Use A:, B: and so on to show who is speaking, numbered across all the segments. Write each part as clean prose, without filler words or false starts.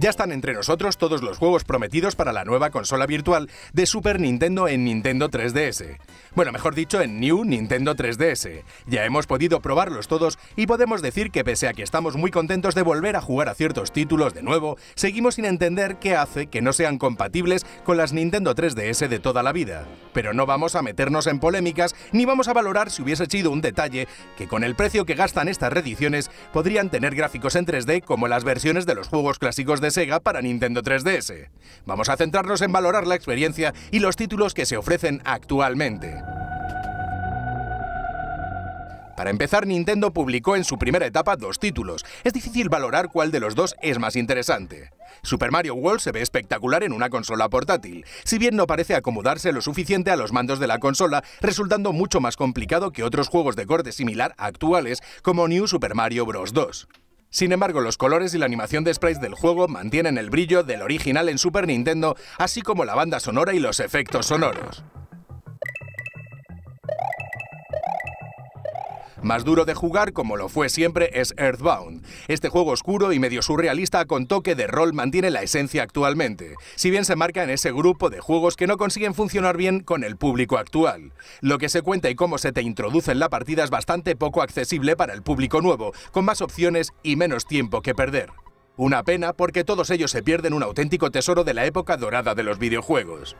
A: Ya están entre nosotros todos los juegos prometidos para la nueva consola virtual de Super Nintendo en Nintendo 3DS. Bueno, mejor dicho, en New Nintendo 3DS. Ya hemos podido probarlos todos y podemos decir que pese a que estamos muy contentos de volver a jugar a ciertos títulos de nuevo, seguimos sin entender qué hace que no sean compatibles con las Nintendo 3DS de toda la vida. Pero no vamos a meternos en polémicas ni vamos a valorar si hubiese sido un detalle que con el precio que gastan estas reediciones podrían tener gráficos en 3D como las versiones de los juegos clásicos de Sega para Nintendo 3DS. Vamos a centrarnos en valorar la experiencia y los títulos que se ofrecen actualmente. Para empezar, Nintendo publicó en su primera etapa 2 títulos. Es difícil valorar cuál de los dos es más interesante. Super Mario World se ve espectacular en una consola portátil, si bien no parece acomodarse lo suficiente a los mandos de la consola, resultando mucho más complicado que otros juegos de corte similar actuales como New Super Mario Bros. 2. Sin embargo, los colores y la animación de sprites del juego mantienen el brillo del original en Super Nintendo, así como la banda sonora y los efectos sonoros. Más duro de jugar, como lo fue siempre, es Earthbound. Este juego oscuro y medio surrealista con toque de rol mantiene la esencia actualmente, si bien se marca en ese grupo de juegos que no consiguen funcionar bien con el público actual. Lo que se cuenta y cómo se te introduce en la partida es bastante poco accesible para el público nuevo, con más opciones y menos tiempo que perder. Una pena porque todos ellos se pierden un auténtico tesoro de la época dorada de los videojuegos.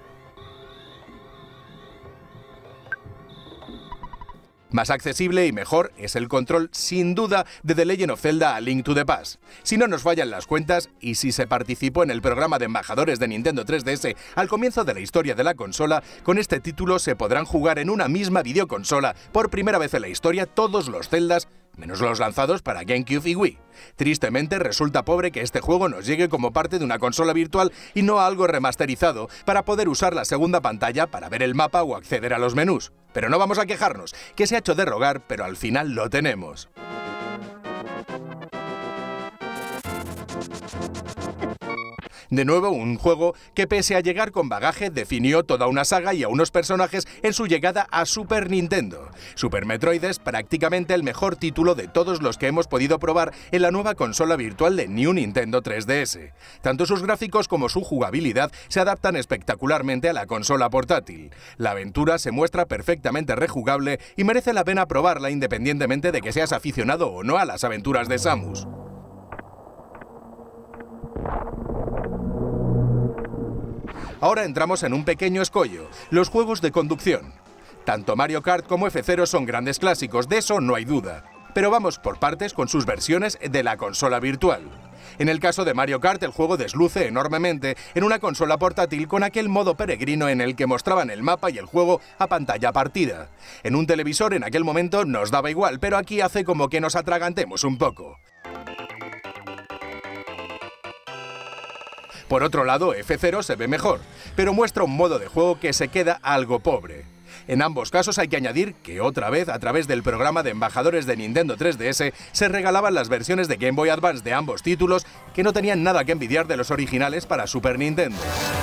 A: Más accesible y mejor es el control, sin duda, de The Legend of Zelda: A Link to the Past. Si no nos fallan las cuentas, y si se participó en el programa de embajadores de Nintendo 3DS al comienzo de la historia de la consola, con este título se podrán jugar en una misma videoconsola por primera vez en la historia todos los Zeldas, menos los lanzados para GameCube y Wii. Tristemente, resulta pobre que este juego nos llegue como parte de una consola virtual y no algo remasterizado para poder usar la segunda pantalla para ver el mapa o acceder a los menús. Pero no vamos a quejarnos, que se ha hecho de rogar, pero al final lo tenemos. De nuevo, un juego que pese a llegar con bagaje definió toda una saga y a unos personajes en su llegada a Super Nintendo. Super Metroid es prácticamente el mejor título de todos los que hemos podido probar en la nueva consola virtual de New Nintendo 3DS. Tanto sus gráficos como su jugabilidad se adaptan espectacularmente a la consola portátil. La aventura se muestra perfectamente rejugable y merece la pena probarla independientemente de que seas aficionado o no a las aventuras de Samus. Ahora entramos en un pequeño escollo, los juegos de conducción. Tanto Mario Kart como F0 son grandes clásicos, de eso no hay duda. Pero vamos por partes con sus versiones de la consola virtual. En el caso de Mario Kart, el juego desluce enormemente en una consola portátil con aquel modo peregrino en el que mostraban el mapa y el juego a pantalla partida. En un televisor en aquel momento nos daba igual, pero aquí hace como que nos atragantemos un poco. Por otro lado, F0 se ve mejor, pero muestra un modo de juego que se queda algo pobre. En ambos casos hay que añadir que otra vez, a través del programa de embajadores de Nintendo 3DS, se regalaban las versiones de Game Boy Advance de ambos títulos que no tenían nada que envidiar de los originales para Super Nintendo.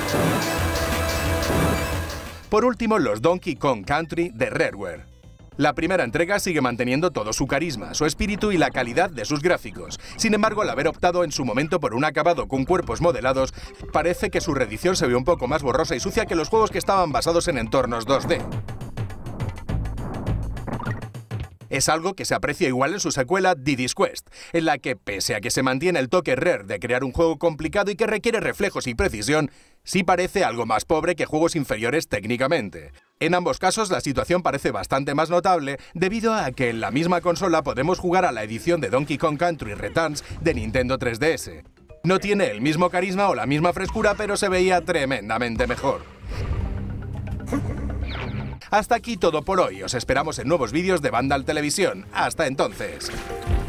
A: Por último, los Donkey Kong Country de Rareware. La primera entrega sigue manteniendo todo su carisma, su espíritu y la calidad de sus gráficos. Sin embargo, al haber optado en su momento por un acabado con cuerpos modelados, parece que su reedición se ve un poco más borrosa y sucia que los juegos que estaban basados en entornos 2D. Es algo que se aprecia igual en su secuela Diddy's Quest, en la que, pese a que se mantiene el toque Rare de crear un juego complicado y que requiere reflejos y precisión, sí parece algo más pobre que juegos inferiores técnicamente. En ambos casos la situación parece bastante más notable debido a que en la misma consola podemos jugar a la edición de Donkey Kong Country Returns de Nintendo 3DS. No tiene el mismo carisma o la misma frescura, pero se veía tremendamente mejor. Hasta aquí todo por hoy, os esperamos en nuevos vídeos de Vandal Televisión. Hasta entonces.